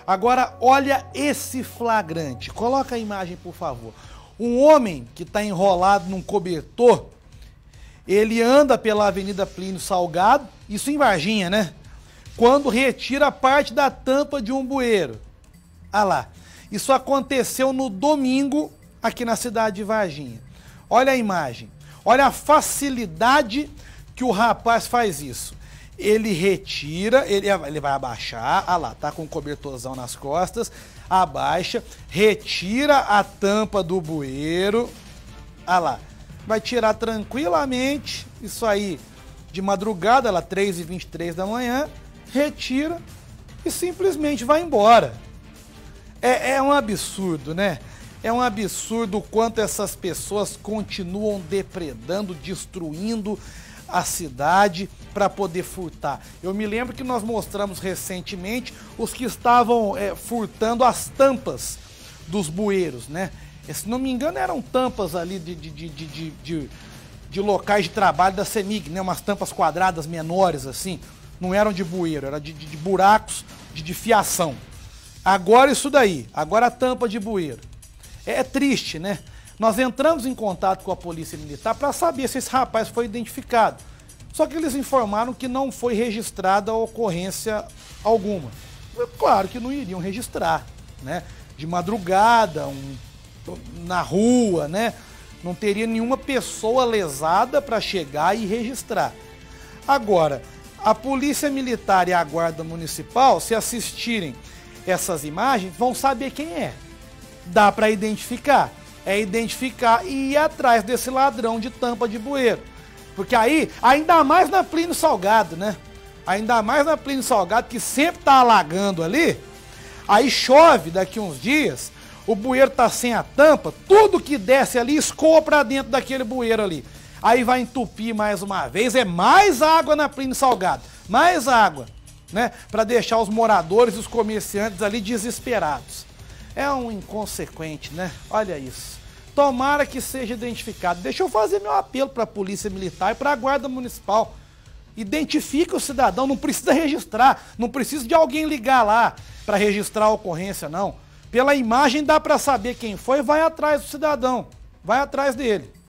Agora, olha esse flagrante. Coloca a imagem, por favor. Um homem que está enrolado num cobertor, ele anda pela Avenida Plínio Salgado, isso em Varginha, né? Quando retira parte da tampa de um bueiro. Ah lá. Isso aconteceu no domingo aqui na cidade de Varginha. Olha a imagem. Olha a facilidade que o rapaz faz isso. Ele retira, ele vai abaixar, ah lá, tá com um cobertorzão nas costas, abaixa, retira a tampa do bueiro, ah lá, vai tirar tranquilamente, isso aí, de madrugada, lá 3h23 da manhã, retira e simplesmente vai embora. É um absurdo, né? É um absurdo o quanto essas pessoas continuam depredando, destruindo a cidade para poder furtar. Eu me lembro que nós mostramos recentemente os que estavam furtando as tampas dos bueiros, né? Se não me engano, eram tampas ali de locais de trabalho da CEMIG, né? Umas tampas quadradas menores assim, não eram de bueiro, era de buracos de fiação. Agora isso daí, agora a tampa de bueiro. É triste, né? Nós entramos em contato com a Polícia Militar para saber se esse rapaz foi identificado. Só que eles informaram que não foi registrada ocorrência alguma. Claro que não iriam registrar, né? De madrugada, na rua, né? Não teria nenhuma pessoa lesada para chegar e registrar. Agora, a Polícia Militar e a Guarda Municipal, se assistirem essas imagens, vão saber quem é. Dá para identificar. É identificar e ir atrás desse ladrão de tampa de bueiro. Porque aí, ainda mais na Plínio Salgado, né? Ainda mais na Plínio Salgado, que sempre tá alagando ali. Aí chove daqui uns dias, o bueiro tá sem a tampa, tudo que desce ali escoa pra dentro daquele bueiro ali. Aí vai entupir mais uma vez, é mais água na Plínio Salgado. Mais água, né? Pra deixar os moradores e os comerciantes ali desesperados. É um inconsequente, né? Olha isso. Tomara que seja identificado. Deixa eu fazer meu apelo para a Polícia Militar e para a Guarda Municipal. Identifique o cidadão, não precisa registrar, não precisa de alguém ligar lá para registrar a ocorrência, não. Pela imagem dá para saber quem foi, vai atrás do cidadão, vai atrás dele.